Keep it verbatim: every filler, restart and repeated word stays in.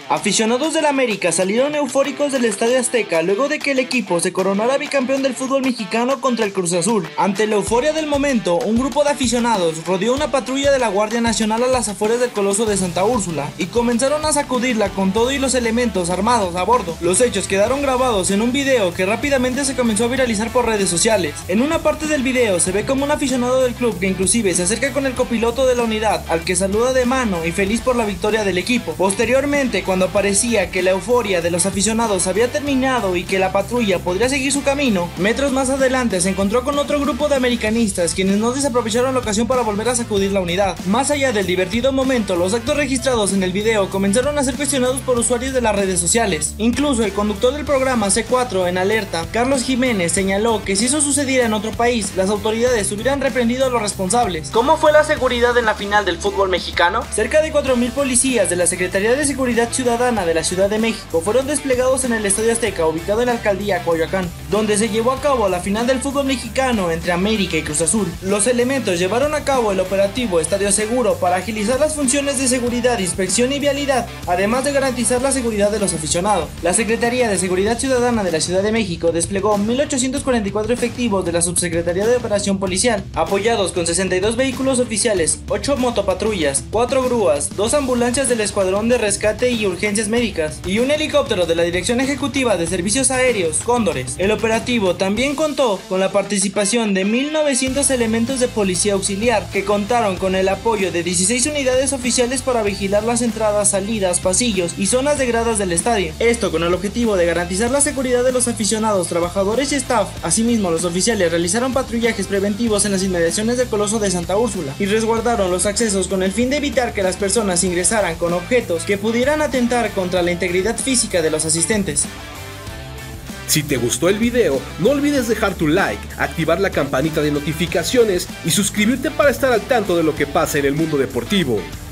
Aficionados del América salieron eufóricos del Estadio Azteca luego de que el equipo se coronara bicampeón del fútbol mexicano contra el Cruz Azul. Ante la euforia del momento, un grupo de aficionados rodeó una patrulla de la Guardia Nacional a las afueras del Coloso de Santa Úrsula y comenzaron a sacudirla con todo y los elementos armados a bordo. Los hechos quedaron grabados en un video que rápidamente se comenzó a viralizar por redes sociales. En una parte del video se ve como un aficionado del club que inclusive se acerca con el copiloto de la unidad, al que saluda de mano y feliz por la victoria del equipo. Posteriormente, cuando Cuando parecía que la euforia de los aficionados había terminado y que la patrulla podría seguir su camino, metros más adelante se encontró con otro grupo de americanistas quienes no desaprovecharon la ocasión para volver a sacudir la unidad. Más allá del divertido momento, los actos registrados en el video comenzaron a ser cuestionados por usuarios de las redes sociales. Incluso el conductor del programa C cuatro en Alerta, Carlos Jiménez, señaló que si eso sucediera en otro país, las autoridades hubieran reprendido a los responsables. ¿Cómo fue la seguridad en la final del fútbol mexicano? Cerca de cuatro mil policías de la Secretaría de Seguridad Ciudadana de la Ciudad de México fueron desplegados en el Estadio Azteca, ubicado en la alcaldía Coyoacán, donde se llevó a cabo la final del fútbol mexicano entre América y Cruz Azul. Los elementos llevaron a cabo el operativo Estadio Seguro para agilizar las funciones de seguridad, inspección y vialidad, además de garantizar la seguridad de los aficionados. La Secretaría de Seguridad Ciudadana de la Ciudad de México desplegó mil ochocientos cuarenta y cuatro efectivos de la Subsecretaría de Operación Policial, apoyados con sesenta y dos vehículos oficiales, ocho motopatrullas, cuatro grúas, dos ambulancias del Escuadrón de Rescate y Urgencias Médicas y un helicóptero de la Dirección Ejecutiva de Servicios Aéreos, Cóndores. El operativo también contó con la participación de mil novecientos elementos de policía auxiliar, que contaron con el apoyo de dieciséis unidades oficiales para vigilar las entradas, salidas, pasillos y zonas de gradas del estadio. Esto con el objetivo de garantizar la seguridad de los aficionados, trabajadores y staff. Asimismo, los oficiales realizaron patrullajes preventivos en las inmediaciones del Coloso de Santa Úrsula y resguardaron los accesos con el fin de evitar que las personas ingresaran con objetos que pudieran atentar contra la integridad física de los asistentes. Si te gustó el video, no olvides dejar tu like, activar la campanita de notificaciones y suscribirte para estar al tanto de lo que pasa en el mundo deportivo.